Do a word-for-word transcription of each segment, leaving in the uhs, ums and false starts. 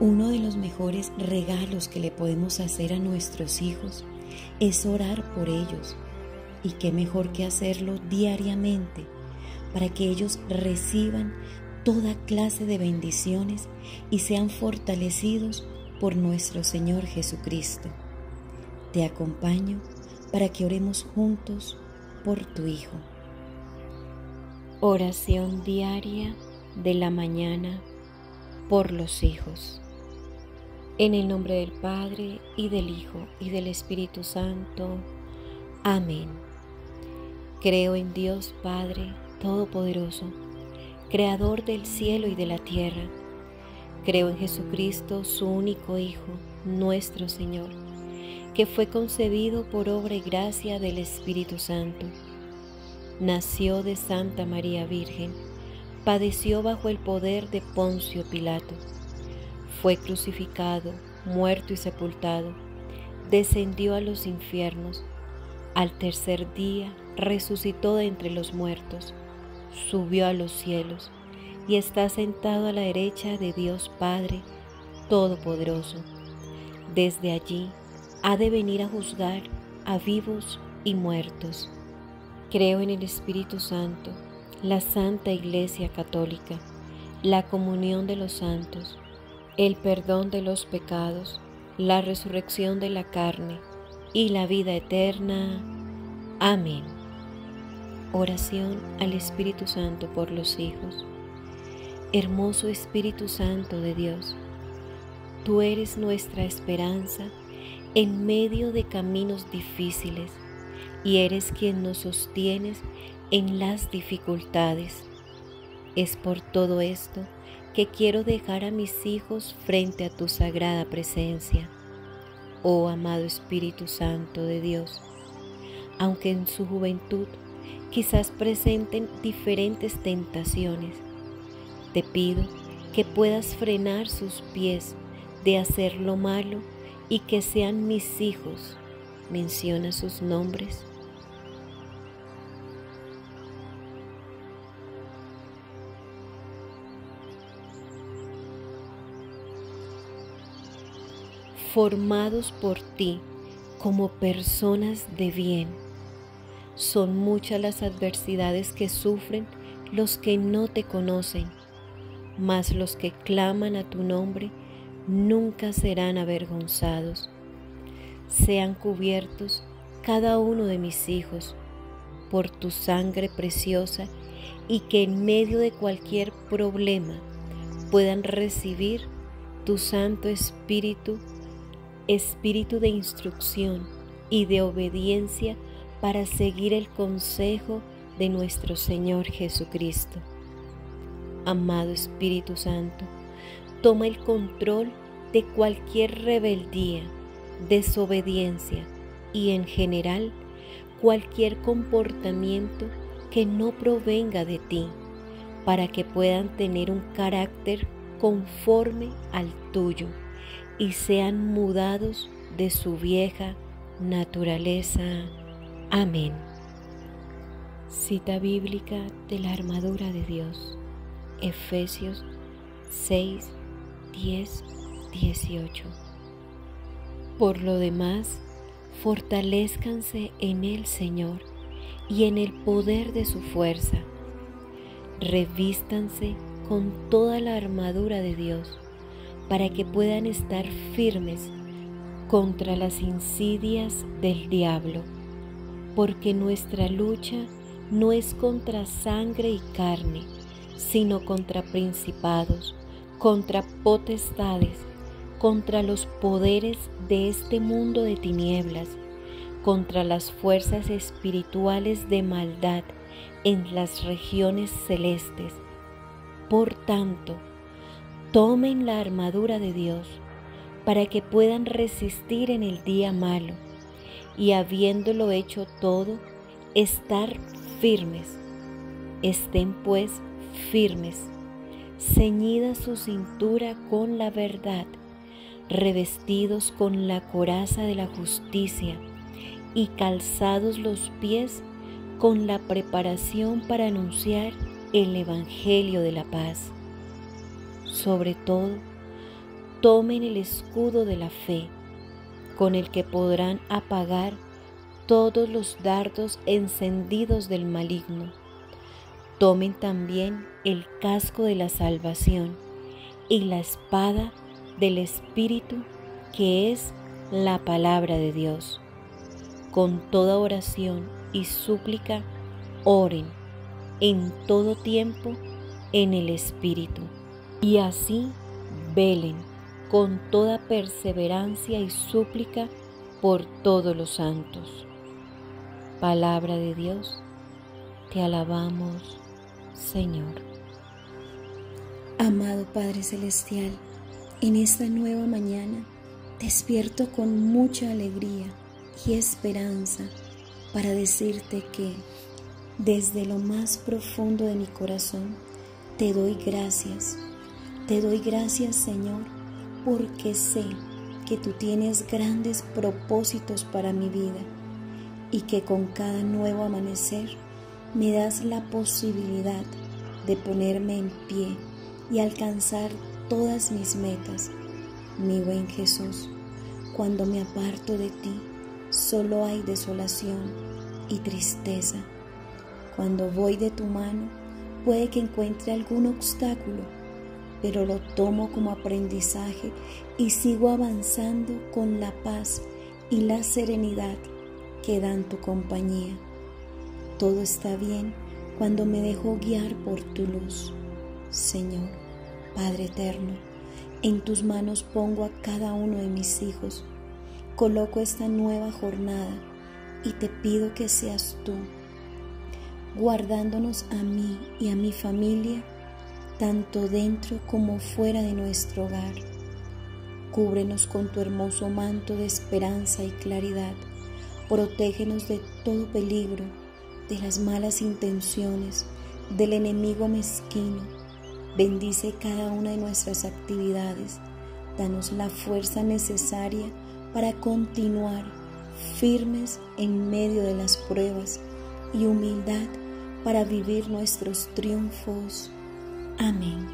Uno de los mejores regalos que le podemos hacer a nuestros hijos es orar por ellos. Y qué mejor que hacerlo diariamente para que ellos reciban toda clase de bendiciones y sean fortalecidos por nuestro Señor Jesucristo. Te acompaño para que oremos juntos por tu Hijo. Oración diaria de la mañana por los hijos. En el nombre del Padre, y del Hijo, y del Espíritu Santo. Amén. Creo en Dios Padre Todopoderoso, Creador del cielo y de la tierra. Creo en Jesucristo, su único Hijo, nuestro Señor, que fue concebido por obra y gracia del Espíritu Santo. Nació de Santa María Virgen, padeció bajo el poder de Poncio Pilato. Fue crucificado, muerto y sepultado, descendió a los infiernos. Al tercer día resucitó de entre los muertos, subió a los cielos y está sentado a la derecha de Dios Padre Todopoderoso. Desde allí ha de venir a juzgar a vivos y muertos. Creo en el Espíritu Santo, la Santa Iglesia Católica, la comunión de los santos, el perdón de los pecados, la resurrección de la carne y la vida eterna. Amén. Oración al Espíritu Santo por los hijos. Hermoso Espíritu Santo de Dios, tú eres nuestra esperanza en medio de caminos difíciles y eres quien nos sostienes en las dificultades. Es por todo esto que quiero dejar a mis hijos frente a tu sagrada presencia. Oh amado Espíritu Santo de Dios, aunque en su juventud quizás presenten diferentes tentaciones, te pido que puedas frenar sus pies de hacer lo malo y que sean mis hijos. Menciona sus nombres. Formados por ti como personas de bien. Son muchas las adversidades que sufren los que no te conocen, mas los que claman a tu nombre nunca serán avergonzados. Sean cubiertos cada uno de mis hijos por tu sangre preciosa y que en medio de cualquier problema puedan recibir tu Santo Espíritu, Espíritu de instrucción y de obediencia para seguir el consejo de nuestro Señor Jesucristo. Amado Espíritu Santo, toma el control de cualquier rebeldía, desobediencia y en general cualquier comportamiento que no provenga de ti, para que puedan tener un carácter conforme al tuyo y sean mudados de su vieja naturaleza. Amén. Cita bíblica de la armadura de Dios, Efesios seis, diez, dieciocho. Por lo demás, fortalézcanse en el Señor y en el poder de su fuerza. Revístanse con toda la armadura de Dios para que puedan estar firmes contra las insidias del diablo, porque nuestra lucha no es contra sangre y carne, sino contra principados, contra potestades, contra los poderes de este mundo de tinieblas, contra las fuerzas espirituales de maldad en las regiones celestes. Por tanto, tomen la armadura de Dios para que puedan resistir en el día malo y, habiéndolo hecho todo, estar firmes. Estén pues firmes, ceñida su cintura con la verdad, revestidos con la coraza de la justicia y calzados los pies con la preparación para anunciar el Evangelio de la paz. Sobre todo, tomen el escudo de la fe, con el que podrán apagar todos los dardos encendidos del maligno. Tomen también el casco de la salvación y la espada del Espíritu, que es la palabra de Dios. Con toda oración y súplica, oren en todo tiempo en el Espíritu, y así velen con toda perseverancia y súplica por todos los santos. Palabra de Dios, te alabamos, Señor. Amado Padre Celestial, en esta nueva mañana despierto con mucha alegría y esperanza para decirte que desde lo más profundo de mi corazón te doy gracias. Te doy gracias, Señor, porque sé que tú tienes grandes propósitos para mi vida y que con cada nuevo amanecer me das la posibilidad de ponerme en pie y alcanzar todas mis metas. Mi buen Jesús, cuando me aparto de ti, solo hay desolación y tristeza. Cuando voy de tu mano, puede que encuentre algún obstáculo, pero lo tomo como aprendizaje y sigo avanzando con la paz y la serenidad que dan tu compañía. Todo está bien cuando me dejo guiar por tu luz. Señor, Padre eterno, en tus manos pongo a cada uno de mis hijos. Coloco esta nueva jornada y te pido que seas tú, guardándonos a mí y a mi familia, tanto dentro como fuera de nuestro hogar. Cúbrenos con tu hermoso manto de esperanza y claridad. Protégenos de todo peligro, de las malas intenciones, del enemigo mezquino. Bendice cada una de nuestras actividades. Danos la fuerza necesaria para continuar firmes en medio de las pruebas y humildad para vivir nuestros triunfos. Amén.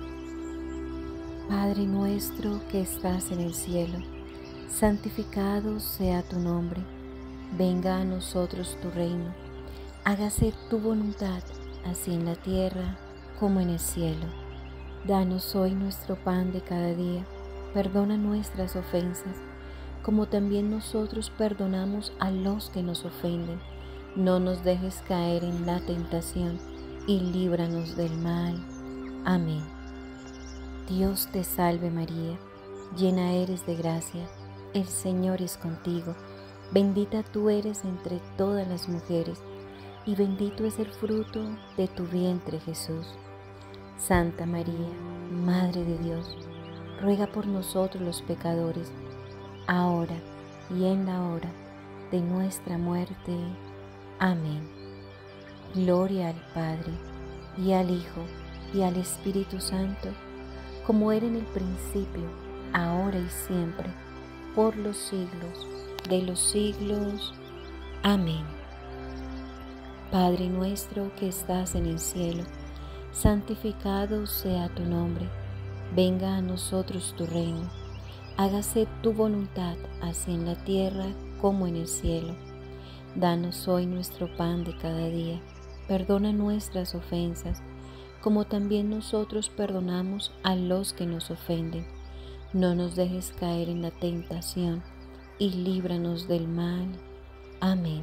Padre nuestro que estás en el cielo, santificado sea tu nombre. Venga a nosotros tu reino. Hágase tu voluntad, así en la tierra como en el cielo. Danos hoy nuestro pan de cada día. Perdona nuestras ofensas, como también nosotros perdonamos a los que nos ofenden. No nos dejes caer en la tentación y líbranos del mal. Amén. Dios te salve María, llena eres de gracia, el Señor es contigo. Bendita tú eres entre todas las mujeres, y bendito es el fruto de tu vientre Jesús. Santa María, Madre de Dios, ruega por nosotros los pecadores, ahora y en la hora de nuestra muerte. Amén. Gloria al Padre, y al Hijo, y al Espíritu Santo, como era en el principio, ahora y siempre, por los siglos de los siglos. Amén. Padre nuestro que estás en el cielo, santificado sea tu nombre. Venga a nosotros tu reino. Hágase tu voluntad, así en la tierra como en el cielo. Danos hoy nuestro pan de cada día. Perdona nuestras ofensas, como también nosotros perdonamos a los que nos ofenden. No nos dejes caer en la tentación, y líbranos del mal. Amén.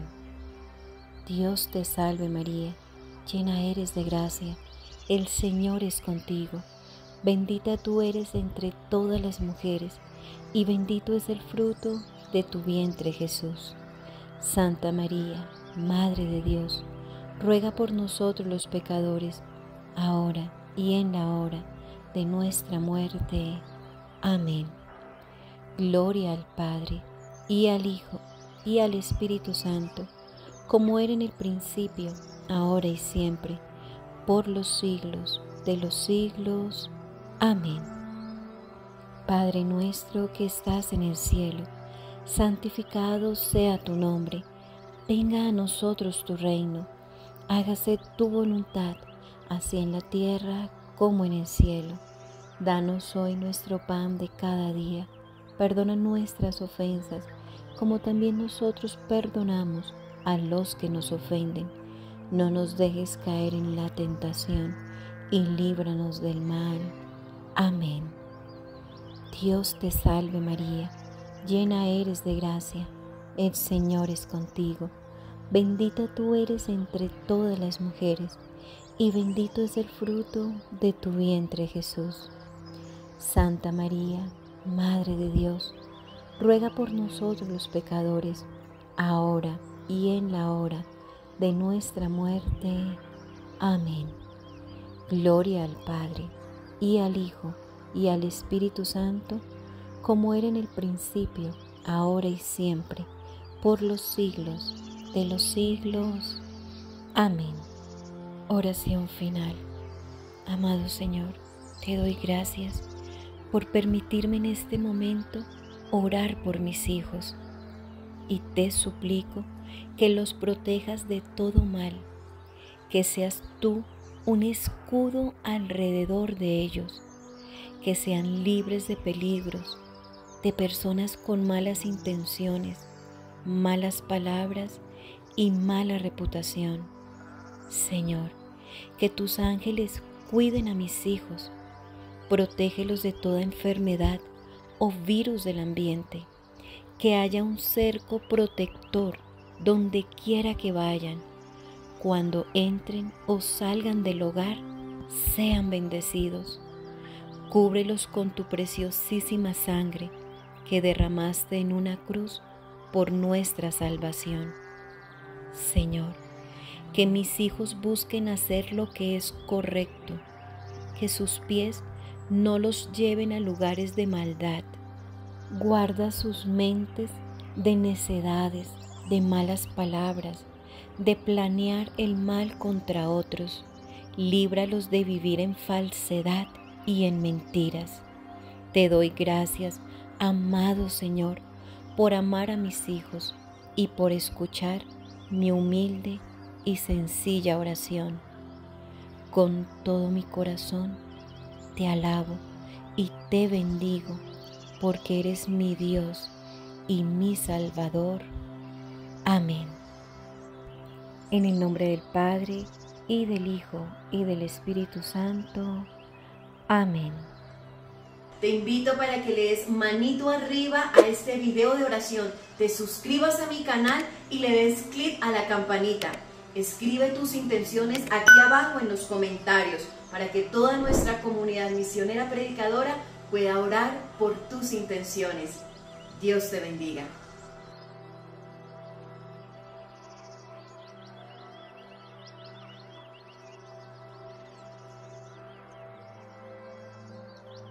Dios te salve María, llena eres de gracia, el Señor es contigo. Bendita tú eres entre todas las mujeres, y bendito es el fruto de tu vientre Jesús. Santa María, Madre de Dios, ruega por nosotros los pecadores, ahora y en la hora de nuestra muerte. Amén. Gloria al Padre, y al Hijo, y al Espíritu Santo, como era en el principio, ahora y siempre, por los siglos de los siglos. Amén. Padre nuestro que estás en el cielo, santificado sea tu nombre. Venga a nosotros tu reino. Hágase tu voluntad, así en la tierra como en el cielo. Danos hoy nuestro pan de cada día. Perdona nuestras ofensas, como también nosotros perdonamos a los que nos ofenden. No nos dejes caer en la tentación y líbranos del mal. Amén. Dios te salve María, llena eres de gracia, el Señor es contigo. Bendita tú eres entre todas las mujeres, y bendito es el fruto de tu vientre Jesús. Santa María, Madre de Dios, ruega por nosotros los pecadores, ahora y en la hora de nuestra muerte. Amén. Gloria al Padre, y al Hijo, y al Espíritu Santo, como era en el principio, ahora y siempre, por los siglos de los siglos. Amén. Oración final. Amado Señor, te doy gracias por permitirme en este momento orar por mis hijos, y te suplico que los protejas de todo mal, que seas tú un escudo alrededor de ellos, que sean libres de peligros, de personas con malas intenciones, malas palabras y mala reputación. Señor, que tus ángeles cuiden a mis hijos, protégelos de toda enfermedad o virus del ambiente, que haya un cerco protector donde quiera que vayan. Cuando entren o salgan del hogar, sean bendecidos. Cúbrelos con tu preciosísima sangre que derramaste en una cruz por nuestra salvación. Señor, que mis hijos busquen hacer lo que es correcto, que sus pies no los lleven a lugares de maldad. Guarda sus mentes de necedades, de malas palabras, de planear el mal contra otros. Líbralos de vivir en falsedad y en mentiras. Te doy gracias, amado Señor, por amar a mis hijos y por escuchar mi humilde y sencilla oración. Con todo mi corazón te alabo y te bendigo, porque eres mi Dios y mi Salvador. Amén. En el nombre del Padre, y del Hijo, y del Espíritu Santo. Amén. Te invito para que le des manito arriba a este video de oración, te suscribas a mi canal y le des clic a la campanita. Escribe tus intenciones aquí abajo en los comentarios para que toda nuestra comunidad misionera predicadora pueda orar por tus intenciones. Dios te bendiga.